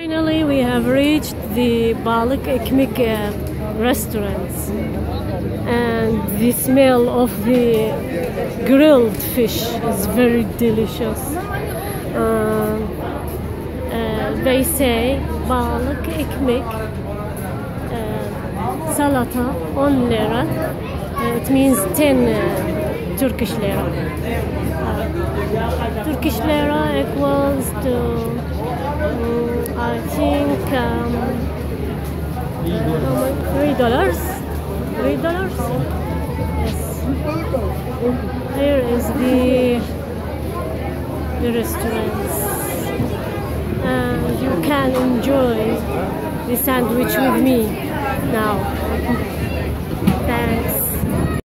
Finally, we have reached the Balık Ekmek restaurants, and the smell of the grilled fish is very delicious. They say Balık Ekmek, salata 10 lira. It means 10 Turkish lira. Turkish lira equals to I think $3. $3? Yes. Here is the restaurants, and you can enjoy the sandwich with me now.